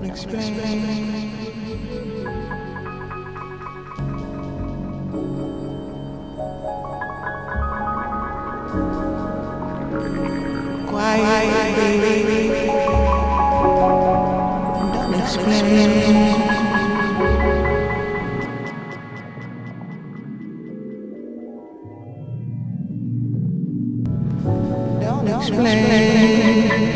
Don't explain. Quiet, baby. Don't explain. Don't explain.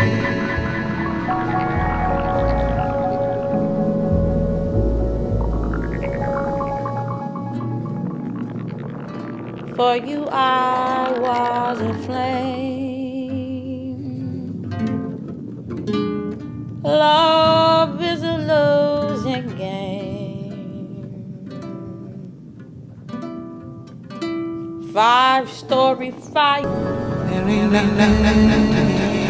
For you I was a flame. Love is a losing game. 5-story fight. There ain't nothing.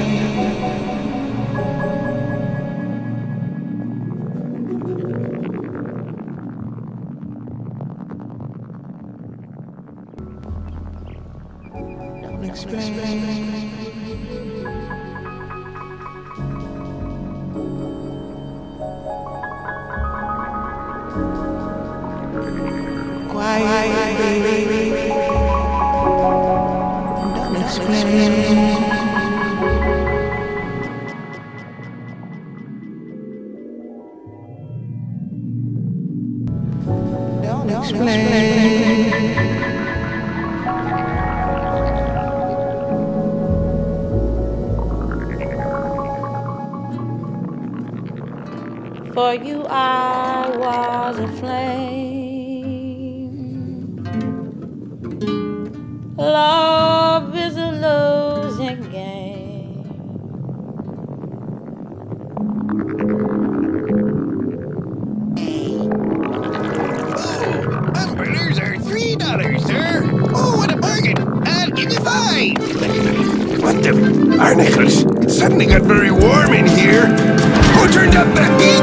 Don't explain. Quiet, baby. Don't explain. Don't explain. For you I was a flame. Love is a losing game. Oh, hamburgers are $3, sir. Oh, what a bargain. I'll give you 5. What the arnicles? It suddenly got very warm in here. Who turned up the heat?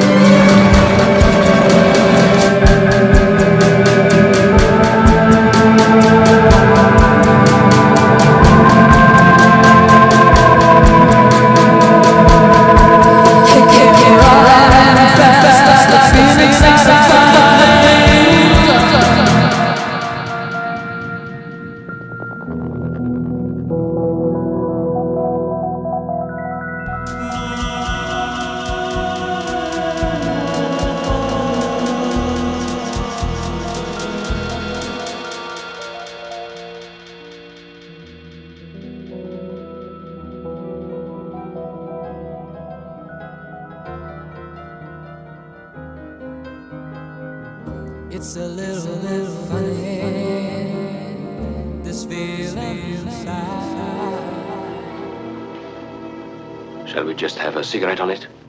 It's a little funny, this feeling inside. Shall we just have a cigarette on it?